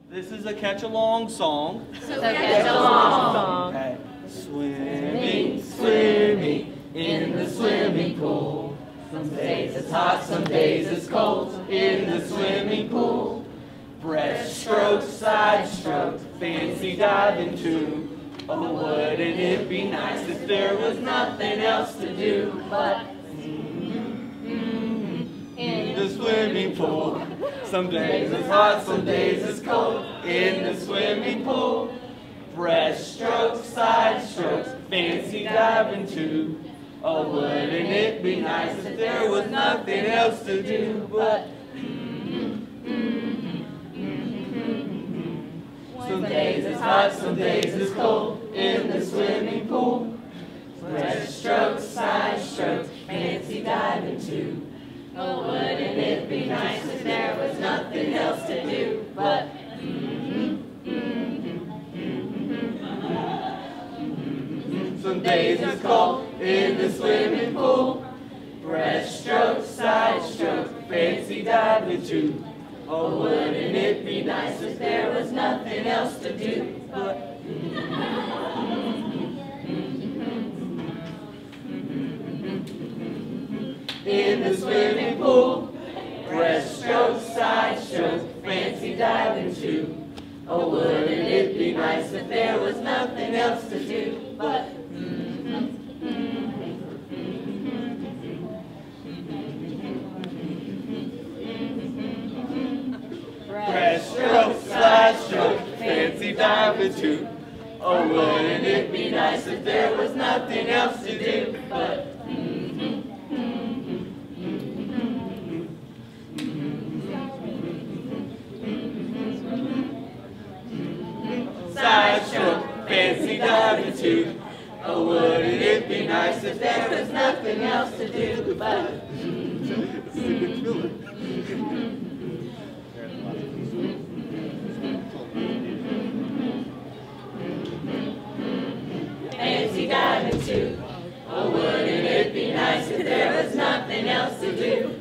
This is a catch-along song. So catch-along song. Okay. Swimming, swimming in the swimming pool. Some days it's hot, some days it's cold in the swimming pool. Breaststroke, side stroke, fancy diving too. Oh, wouldn't it be nice if there was nothing else to do but in the swimming pool. Some days it's hot, some days it's cold in the swimming pool. Breaststroke, side strokes, fancy diving too. Oh, wouldn't it be nice if there was nothing else to do but some days it's hot, some days it's cold in the swimming pool. Breaststroke, side strokes, fancy diving too. Oh, wouldn't it be nice if there was nothing else to do but some days it's cold in the swimming pool. Breaststroke, side stroke, fancy diving too. Oh, wouldn't it be nice if there was nothing else to do but in the swimming pool. Breaststroke, side stroke, fancy diving too. Oh, wouldn't it be nice if there was nothing else to do but breaststroke, side stroke, fancy diving too. Oh, wouldn't it be nice if there was nothing else to do but side stroke, fancy diving too. Oh, wouldn't it be nice if there was nothing else to do but fancy diving too. Oh, wouldn't it be nice if there was nothing else to do